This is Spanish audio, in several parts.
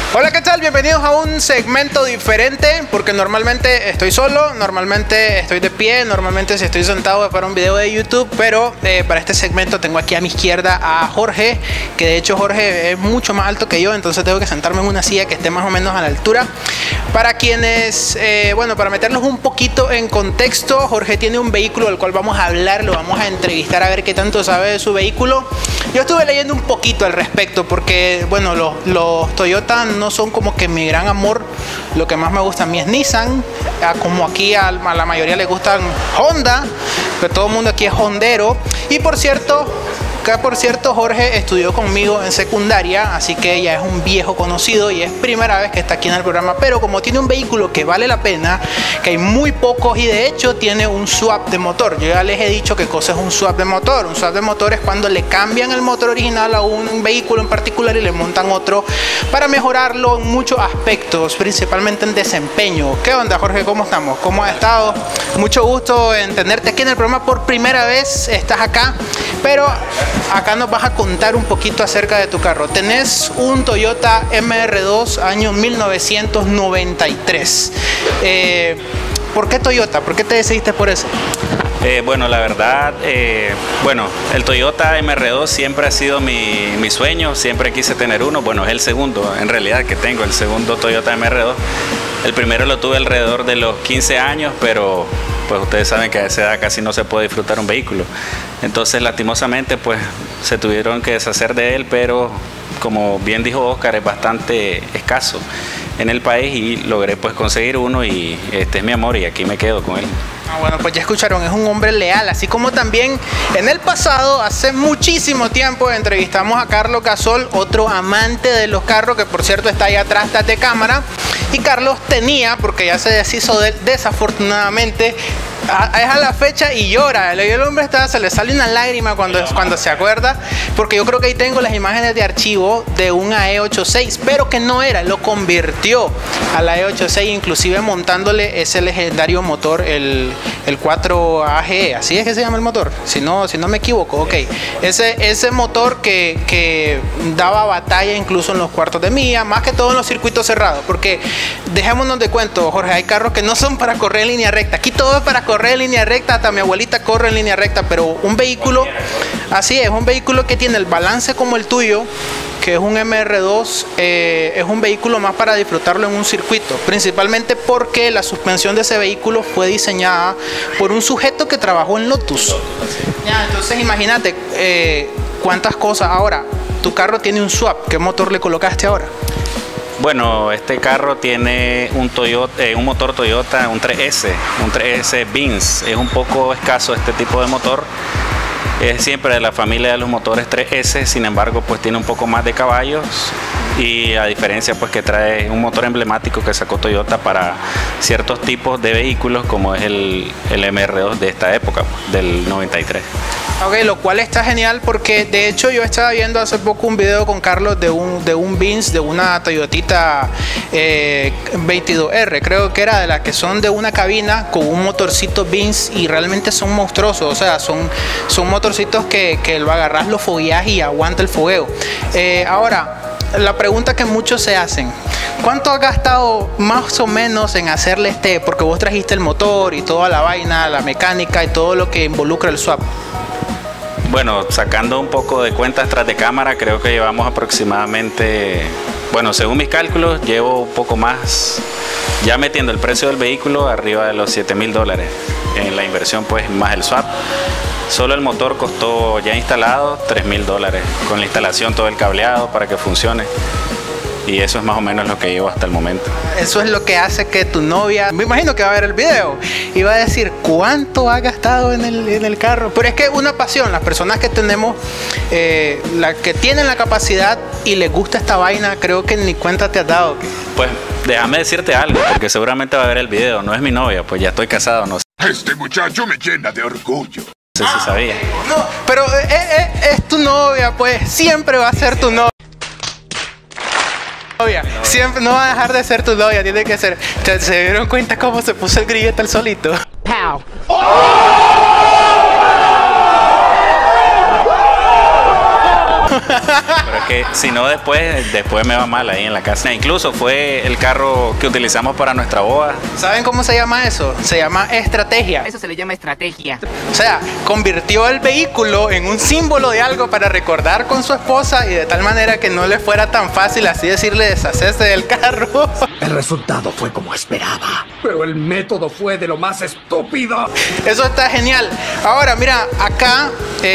Hola, ¿qué tal? Bienvenidos a un segmento diferente, porque normalmente estoy solo, normalmente estoy de pie, normalmente si estoy sentado para un video de YouTube, pero para este segmento tengo aquí a mi izquierda a Jorge, que de hecho Jorge es mucho más alto que yo, entonces tengo que sentarme en una silla que esté más o menos a la altura. Para quienes, bueno, para meterlos un poquito en contexto, Jorge tiene un vehículo del cual vamos a hablar, lo vamos a entrevistar a ver qué tanto sabe de su vehículo. Yo estuve leyendo un poquito al respecto porque, bueno, los Toyota no son como que mi gran amor. Lo que más me gusta a mí es Nissan, como aquí a la mayoría le gustan Honda, que todo el mundo aquí es hondero. Y por cierto, Jorge estudió conmigo en secundaria, así que ya es un viejo conocido y es primera vez que está aquí en el programa, pero como tiene un vehículo que vale la pena, que hay muy pocos y de hecho tiene un swap de motor. Yo ya les he dicho qué cosa es un swap de motor. Un swap de motor es cuando le cambian el motor original a un vehículo en particular y le montan otro para mejorarlo en muchos aspectos, principalmente en desempeño. ¿Qué onda, Jorge? ¿Cómo estamos? ¿Cómo has estado? Mucho gusto en tenerte aquí en el programa por primera vez. Estás acá, pero acá nos vas a contar un poquito acerca de tu carro. Tenés un Toyota MR2 año 1993. ¿Por qué Toyota? ¿Por qué te decidiste por eso? Bueno, la verdad, bueno, el Toyota MR2 siempre ha sido mi sueño, siempre quise tener uno. Bueno, es el segundo, en realidad, que tengo, el segundo Toyota MR2. El primero lo tuve alrededor de los 15 años, pero pues ustedes saben que a esa edad casi no se puede disfrutar un vehículo. Entonces, lastimosamente, pues se tuvieron que deshacer de él, pero como bien dijo Oscar, es bastante escaso en el país y logré pues conseguir uno y este es mi amor y aquí me quedo con él. Bueno, pues ya escucharon, es un hombre leal, así como también en el pasado, hace muchísimo tiempo, entrevistamos a Carlos Gasol, otro amante de los carros, que por cierto está ahí atrás de cámara, y Carlos tenía, porque ya se deshizo de él, desafortunadamente, es a la fecha y llora. El hombre se le sale una lágrima cuando se acuerda, porque yo creo que ahí tengo las imágenes de archivo de un AE86, pero que no era, lo convirtió a la AE86, inclusive montándole ese legendario motor, el 4AGE, así es que se llama el motor, si no me equivoco, ok. Ese motor que daba batalla incluso en los cuartos de milla, más que todo en los circuitos cerrados, porque dejémonos de cuento, Jorge, hay carros que no son para correr en línea recta, aquí todo es para correr en línea recta, hasta mi abuelita corre en línea recta, pero un vehículo, así es, un vehículo que tiene el balance como el tuyo, que es un MR2, es un vehículo más para disfrutarlo en un circuito, principalmente porque la suspensión de ese vehículo fue diseñada por un sujeto que trabajó en Lotus. Ya, entonces imagínate cuántas cosas. Ahora, tu carro tiene un swap, ¿qué motor le colocaste ahora? Bueno, este carro tiene un motor Toyota, un 3S Vince. Es un poco escaso este tipo de motor. Es siempre de la familia de los motores 3S, sin embargo, pues tiene un poco más de caballos y a diferencia pues que trae un motor emblemático que sacó Toyota para ciertos tipos de vehículos como es el MR2 de esta época, del 93. Ok, lo cual está genial porque de hecho yo estaba viendo hace poco un video con Carlos de un Vince, de una Toyotita 22R, creo que era, de las que son de una cabina con un motorcito Vince y realmente son monstruosos, o sea, son motorcitos que lo agarras, lo fogueas y aguanta el fogueo. Ahora, la pregunta que muchos se hacen, ¿cuánto has gastado más o menos en hacerle porque vos trajiste el motor y toda la vaina, la mecánica y todo lo que involucra el swap? Bueno, sacando un poco de cuentas tras de cámara, creo que llevamos aproximadamente, bueno, según mis cálculos, llevo un poco más, ya metiendo el precio del vehículo, arriba de los $7,000 en la inversión, pues más el swap. Solo el motor costó ya instalado $3,000, con la instalación, todo el cableado para que funcione. Y eso es más o menos lo que llevo hasta el momento. Eso es lo que hace que tu novia, me imagino que va a ver el video y va a decir cuánto ha gastado en el carro. Pero es que una pasión, las personas que tenemos, las que tienen la capacidad y les gusta esta vaina, creo que ni cuenta te has dado. Pues déjame decirte algo, porque seguramente va a ver el video. No es mi novia, pues ya estoy casado, no sé. Este muchacho me llena de orgullo. No sé si sabía. No, pero es tu novia, pues siempre va a ser tu novia. Siempre no va a dejar de ser tu novia, tiene que ser. ¿Se dieron cuenta cómo se puso el grillete el solito? ¡Pow! Pero porque si no después me va mal ahí en la casa. Incluso fue el carro que utilizamos para nuestra boda. ¿Saben cómo se llama eso? Se llama estrategia. Eso se le llama estrategia. O sea, convirtió el vehículo en un símbolo de algo para recordar con su esposa y de tal manera que no le fuera tan fácil así decirle deshacerse del carro. El resultado fue como esperaba, pero el método fue de lo más estúpido. Eso está genial. Ahora, mira, acá...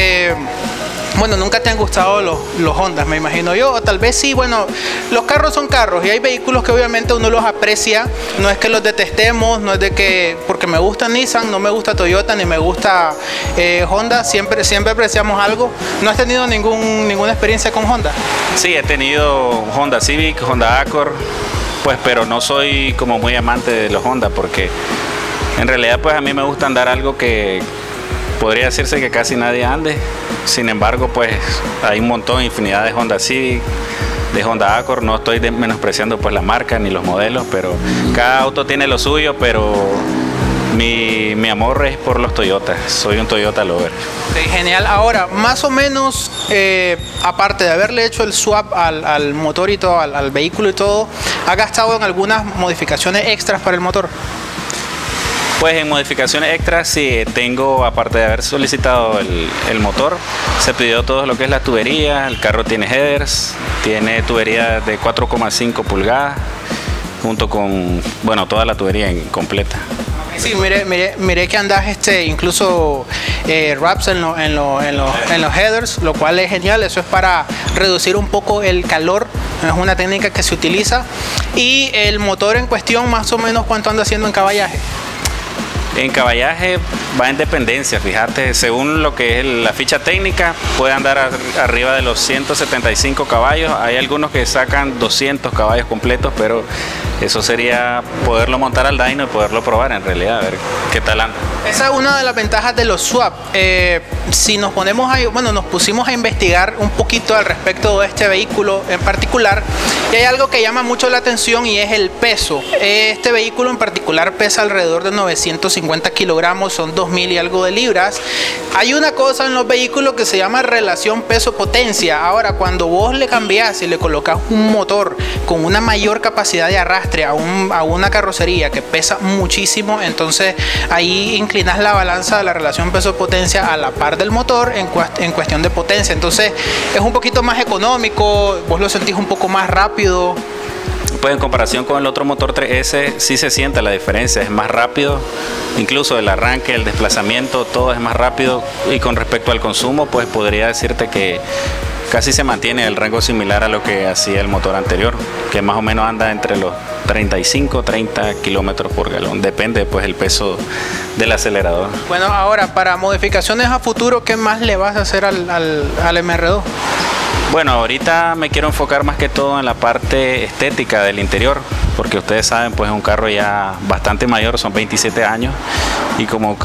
bueno, nunca te han gustado los Hondas, me imagino yo, o tal vez sí. Bueno, los carros son carros y hay vehículos que obviamente uno los aprecia. No es que los detestemos, no es de que porque me gusta Nissan, no me gusta Toyota, ni me gusta Honda, siempre apreciamos algo. ¿No has tenido ninguna experiencia con Honda? Sí, he tenido Honda Civic, Honda Accord, pues, pero no soy como muy amante de los Honda porque en realidad pues a mí me gusta andar algo que podría decirse que casi nadie ande. Sin embargo, pues hay un montón, infinidad de Honda Civic, de Honda Accord. No estoy menospreciando pues la marca ni los modelos, pero cada auto tiene lo suyo, pero mi amor es por los Toyotas. Soy un Toyota lover. Okay, genial. Ahora, más o menos, aparte de haberle hecho el swap al motor y todo, al vehículo y todo, ¿ha gastado en algunas modificaciones extras para el motor? Pues en modificaciones extras sí tengo, aparte de haber solicitado el motor, se pidió todo lo que es la tubería. El carro tiene headers, tiene tubería de 4,5 pulgadas, junto con, bueno, toda la tubería completa. Sí, mire que andas incluso wraps en los headers, lo cual es genial. Eso es para reducir un poco el calor, es una técnica que se utiliza. Y el motor en cuestión, más o menos, ¿cuánto anda haciendo en caballaje? En caballaje va en dependencia, fíjate, según lo que es la ficha técnica, puede andar arriba de los 175 caballos. Hay algunos que sacan 200 caballos completos, pero eso sería poderlo montar al dyno y poderlo probar en realidad, a ver qué tal anda. Esa es una de las ventajas de los swap. Si nos pusimos a investigar un poquito al respecto de este vehículo en particular, y hay algo que llama mucho la atención y es el peso. Este vehículo en particular pesa alrededor de 950 kilogramos, son 2000 y algo de libras. Hay una cosa en los vehículos que se llama relación peso-potencia. Ahora, cuando vos le cambiás y le colocas un motor con una mayor capacidad de arrastre a una carrocería que pesa muchísimo, entonces ahí inclinas la balanza de la relación peso-potencia a la par del motor en cuestión de potencia. Entonces es un poquito más económico, vos lo sentís un poco más rápido. Pues en comparación con el otro motor 3S sí se siente la diferencia, es más rápido, incluso el arranque, el desplazamiento, todo es más rápido. Y con respecto al consumo, pues podría decirte que casi se mantiene el rango similar a lo que hacía el motor anterior, que más o menos anda entre los 35-30 kilómetros por galón, depende pues el peso del acelerador. Bueno, ahora para modificaciones a futuro, ¿qué más le vas a hacer al MR2? Bueno, ahorita me quiero enfocar más que todo en la parte estética del interior, porque ustedes saben, pues es un carro ya bastante mayor, son 27 años, y como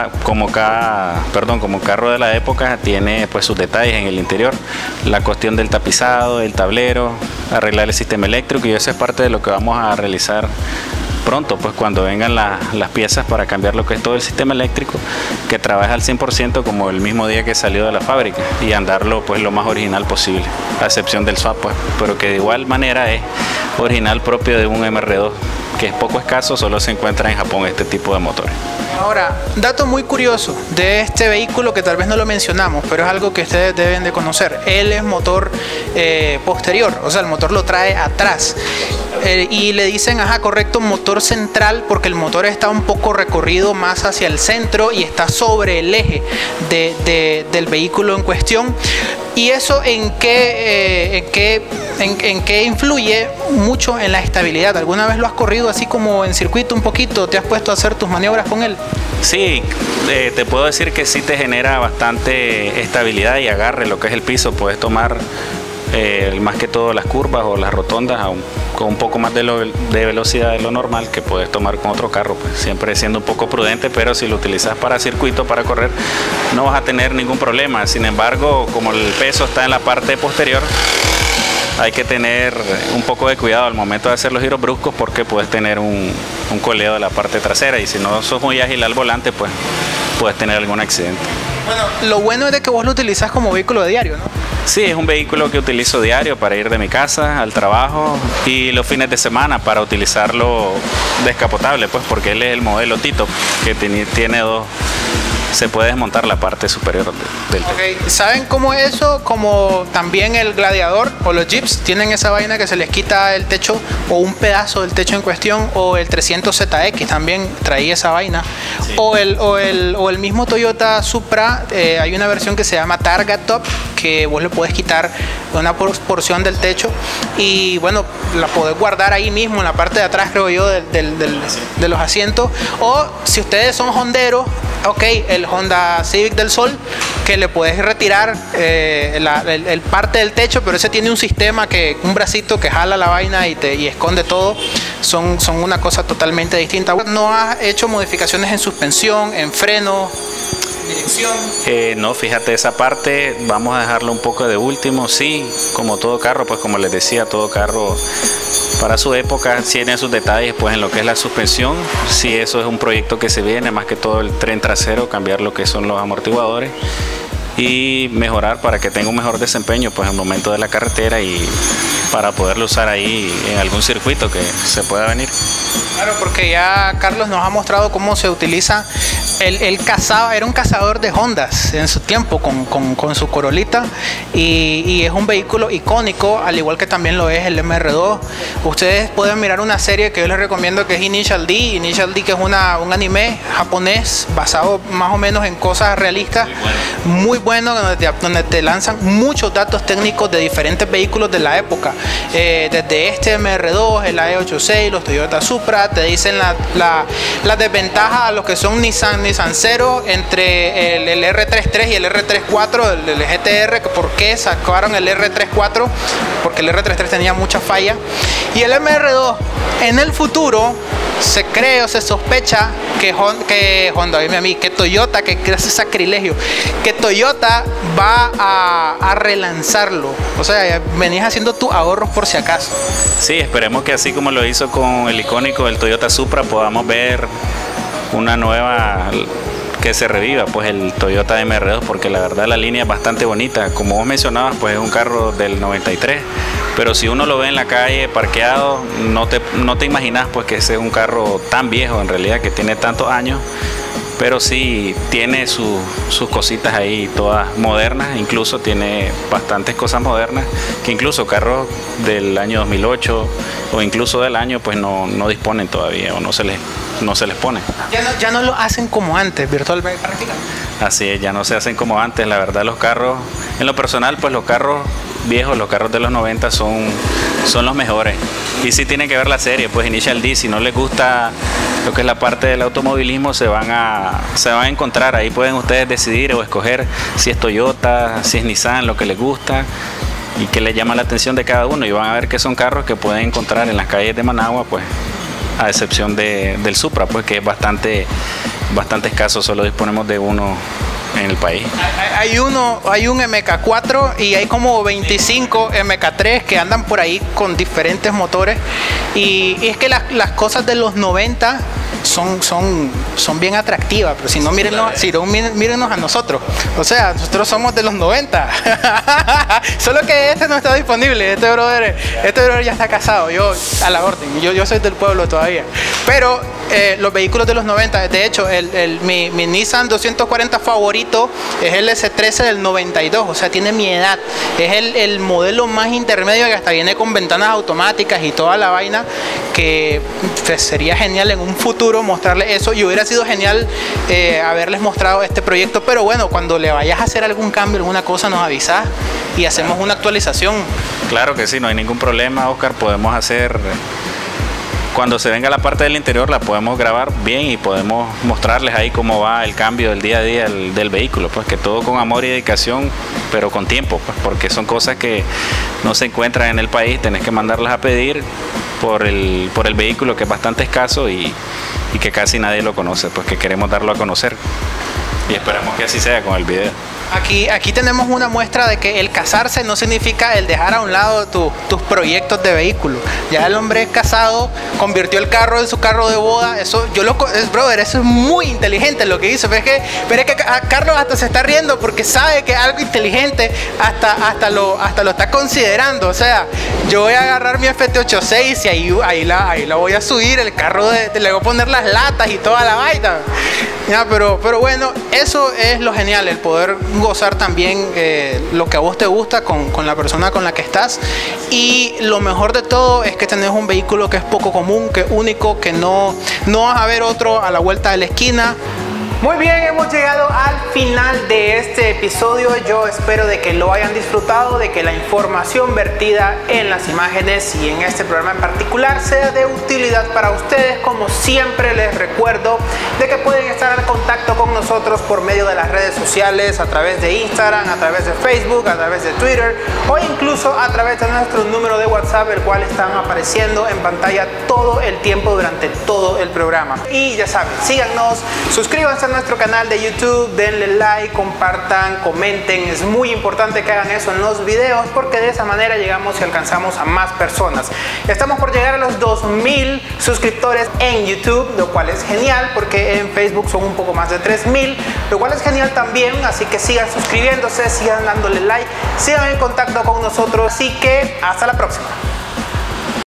carro de la época tiene pues sus detalles en el interior, la cuestión del tapizado, el tablero, arreglar el sistema eléctrico, y eso es parte de lo que vamos a realizar pronto, pues cuando vengan las piezas para cambiar lo que es todo el sistema eléctrico, que trabaja al 100% como el mismo día que salió de la fábrica, y andarlo pues lo más original posible, a excepción del swap, pues, pero que de igual manera es original propio de un MR2, que es poco escaso, solo se encuentra en Japón este tipo de motores. Ahora, dato muy curioso de este vehículo que tal vez no lo mencionamos, pero es algo que ustedes deben de conocer. Él es motor posterior, o sea, el motor lo trae atrás. Y le dicen, ajá, correcto, motor central, porque el motor está un poco recorrido más hacia el centro y está sobre el eje del vehículo en cuestión. ¿Y eso en qué influye? Mucho en la estabilidad. ¿Alguna vez lo has corrido así como en circuito un poquito? ¿Te has puesto a hacer tus maniobras con él? Sí, te puedo decir que sí te genera bastante estabilidad y agarre lo que es el piso. Puedes tomar más que todo las curvas o las rotondas con un poco más de velocidad de lo normal que puedes tomar con otro carro, pues siempre siendo un poco prudente, pero si lo utilizas para circuito, para correr, no vas a tener ningún problema. Sin embargo, como el peso está en la parte posterior, hay que tener un poco de cuidado al momento de hacer los giros bruscos, porque puedes tener un coleo de la parte trasera, y si no sos muy ágil al volante, pues puedes tener algún accidente. Bueno, lo bueno es de que vos lo utilizás como vehículo de diario, ¿no? Sí, es un vehículo que utilizo diario para ir de mi casa al trabajo y los fines de semana para utilizarlo descapotable, pues porque él es el modelo Tito, que tiene dos. Se puede desmontar la parte superior del techo. Okay. ¿Saben cómo es eso? Como también el Gladiador o los Jeeps tienen esa vaina que se les quita el techo o un pedazo del techo en cuestión, o el 300ZX también traía esa vaina. Sí. O el mismo Toyota Supra, hay una versión que se llama Targa Top, que vos le podés quitar una porción del techo y bueno, la podés guardar ahí mismo en la parte de atrás, creo yo, de los asientos. O si ustedes son honderos, ok, el Honda Civic del Sol, que le puedes retirar el parte del techo, pero ese tiene un sistema, un bracito que jala la vaina y esconde todo. Son una cosa totalmente distinta. ¿No has hecho modificaciones en suspensión, en freno, dirección? No, fíjate, esa parte vamos a dejarlo un poco de último. Sí, como todo carro, pues como les decía, todo carro para su época tiene sus detalles, pues en lo que es la suspensión. Sí, eso es un proyecto que se viene, más que todo el tren trasero, cambiar lo que son los amortiguadores y mejorar para que tenga un mejor desempeño pues en el momento de la carretera y para poderlo usar ahí en algún circuito que se pueda venir. Claro, porque ya Carlos nos ha mostrado cómo se utiliza. Él cazaba, era un cazador de Hondas en su tiempo con su Corolita y es un vehículo icónico, al igual que también lo es el MR2. Ustedes pueden mirar una serie que yo les recomiendo, que es Initial D, que es un anime japonés basado más o menos en cosas realistas, muy bueno, donde te lanzan muchos datos técnicos de diferentes vehículos de la época, desde este MR2, el AE86, los Toyota Supra. Te dicen las desventajas a los que son Nissan Zero entre el R33 y el R34, el GTR, por qué sacaron el R34, porque el R33 tenía mucha falla. Y el MR2, en el futuro se cree o se sospecha que Honda, dime a mí, que Toyota, que hace sacrilegio, que Toyota va a relanzarlo. O sea, venías haciendo tus ahorros por si acaso. Sí, esperemos que así como lo hizo con el icónico del Toyota Supra, podamos ver una nueva que se reviva, pues el Toyota MR2, porque la verdad la línea es bastante bonita. Como vos mencionabas, pues es un carro del 93, pero si uno lo ve en la calle parqueado, no te imaginas pues que ese es un carro tan viejo en realidad, que tiene tantos años, pero sí tiene sus cositas ahí todas modernas, incluso tiene bastantes cosas modernas, que incluso carros del año 2008 o incluso del año pues no disponen todavía o no se les pone. Ya no lo hacen como antes, virtualmente prácticamente. Así es, ya no se hacen como antes. La verdad, los carros, en lo personal, pues los carros viejos, los carros de los 90 son los mejores. Y sí tienen que ver la serie, pues Initial D, si no les gusta lo que es la parte del automovilismo, se van a encontrar. Ahí pueden ustedes decidir o escoger si es Toyota, si es Nissan, lo que les gusta y que les llama la atención de cada uno, y van a ver que son carros que pueden encontrar en las calles de Managua, pues a excepción del Supra, pues que es bastante escaso, solo disponemos de uno en el país. Hay un MK4 y hay como 25 MK3 que andan por ahí con diferentes motores, y es que las cosas de los 90 son bien atractivas, pero si no, mírenos a nosotros. O sea, nosotros somos de los 90. Solo que este no está disponible. Este brother ya está casado. Yo a la orden. Yo soy del pueblo todavía. Pero los vehículos de los 90, de hecho, mi Nissan 240 favorito es el S13 del 92. O sea, tiene mi edad. Es el modelo más intermedio, que hasta viene con ventanas automáticas y toda la vaina, que pues, sería genial en un futuro mostrarles eso, y hubiera sido genial haberles mostrado este proyecto. Pero bueno, cuando le vayas a hacer algún cambio, alguna cosa, nos avisas y hacemos una actualización. Claro que sí, no hay ningún problema, Oscar. Podemos hacer, cuando se venga la parte del interior, la podemos grabar bien y podemos mostrarles ahí cómo va el cambio del día a día del vehículo, pues que todo con amor y dedicación, pero con tiempo, pues, porque son cosas que no se encuentran en el país. Tenés que mandarlas a pedir por el vehículo, que es bastante escaso y que casi nadie lo conoce, pues que queremos darlo a conocer, y esperamos que así sea con el video. Aquí tenemos una muestra de que el casarse no significa el dejar a un lado tus proyectos de vehículo. Ya el hombre es casado, convirtió el carro en su carro de boda. Eso, brother, eso es muy inteligente lo que hizo. Pero es que Carlos hasta se está riendo porque sabe que algo inteligente hasta lo está considerando. O sea, yo voy a agarrar mi FT86 y ahí la voy a subir, el carro le voy a poner las latas y toda la vaina. Ya, pero bueno, eso es lo genial, el poder gozar también lo que a vos te gusta con la persona con la que estás. Y lo mejor de todo es que tenés un vehículo que es poco común, que es único, que no vas a ver otro a la vuelta de la esquina. Muy bien, hemos llegado al final de este episodio. Yo espero de que lo hayan disfrutado, de que la información vertida en las imágenes y en este programa en particular sea de utilidad para ustedes. Como siempre les recuerdo de que pueden estar en contacto con nosotros por medio de las redes sociales, a través de Instagram, a través de Facebook, a través de Twitter o incluso a través de nuestro número de WhatsApp, el cual están apareciendo en pantalla todo el tiempo durante todo el programa. Y ya saben, síganos, suscríbanse a nuestro canal de YouTube, denle like, compartan, comenten. Es muy importante que hagan eso en los videos porque de esa manera llegamos y alcanzamos a más personas. Estamos por llegar a los 2000 suscriptores en YouTube, lo cual es genial porque en Facebook son un poco más de 3000, lo cual es genial también. Así que sigan suscribiéndose, sigan dándole like, sigan en contacto con nosotros. Así que hasta la próxima.